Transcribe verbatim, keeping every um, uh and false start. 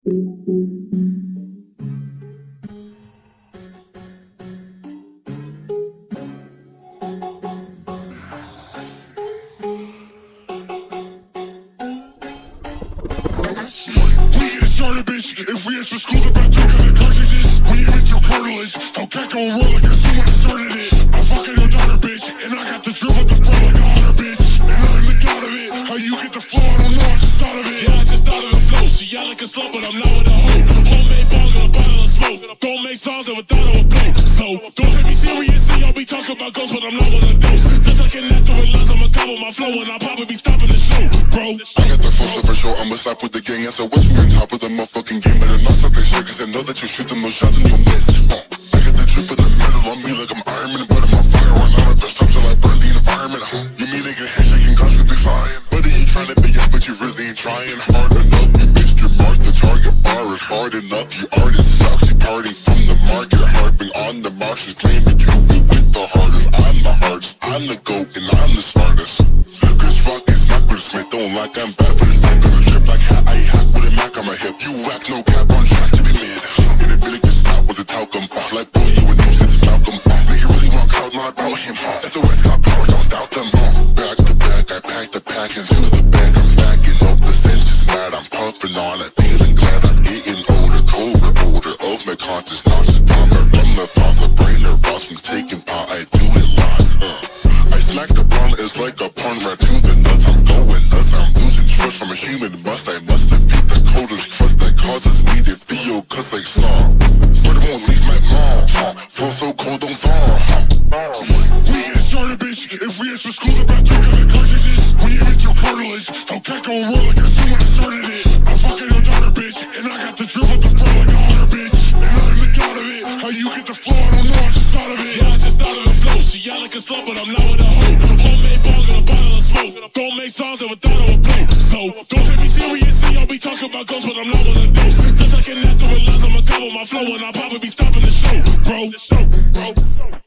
Started, bitch. If we enter school, about to get the cartridges. We hit your cartilage. How cat gon' roll like a someone started it. I'm fucking your daughter, bitch. And I got the drip with the flow like a hunter, bitch. And I'm the god of it. How you get the flow, I don't know, I just thought of it. Yeah, I just thought of the flow. She yell like a slut, but I'm not with a hoe. Homemade bong and a bottle of smoke. Don't make songs that without a blow. So, don't take me serious, see, I'll be talking about ghosts, but I'm not with a dose. Just like an actor with lines, I'ma gobble my flow, and I'll probably be stopping the show, bro. I got the flow, so for sure, I'ma slap with the gang. I said, what's on top of the motherfucking game? But I'm not stuck that shit, cause I know that you shoot them, no shots and you'll miss. Uh, I got the drip of the metal on me like I'm Iron Man, but I'm on fire. When I'm at the stop till I burn the environment. Uh, you mean they get handshaking, guns could be flying. Buddy, you trying to be up, but you really ain't trying hard enough. You missed your mark, the target bar is hard enough. You artist sucks, you partying from the market, harping on the mark. She's claiming you be with the hardest. I'm the hardest, I'm the GOAT, and I'm the smartest. Chris Rock is not Chris Smith, don't like I'm bad for the same kind of trip. Like hat, I hat with a Mac on my hip. You whack, no cap on track to be mid. In a minute, just not with a talcum. Like boy, you a nuisance, Malcolm. Make you really want out, not about him. S O S got power, don't doubt them. Back to back, I pack the pack into the bag. I'm backing up, the sense is mad. I'm puffing on it, feeling glad. I'm getting older, colder, older of my conscious, Nostradamus. From the thoughts of brain or boss from taking pot, I do it lots. Uh. I smack the blunt, it's like a pun right to the nuts. I'm going nuts, I'm losing trust from a human must. I must defeat the coldest trust that causes me to feel cause I saw. But it won't leave my mom, huh? Feel so cold, don't thaw, huh? We get started, bitch. If we enter school, about to get the cartridges. We hit your cartilage. How cat gon' roll like a someone started it. I'm fucking your daughter, bitch. And I got the drip with the flow like a hunter, bitch. And I'm the god of it. How you get the flow, I don't know, I just thought of it. Yeah, I just thought of the flow. She yell like a slut, but I'm not with a hoe. Homemade bong and a bottle of smoke. Don't make songs that without a blow. So, don't take me serious, see, I'll be talking about ghosts, but I'm not with a dose. Just like an actor with lines, I'ma gobble my flow, and I'll probably be stopping the show, bro.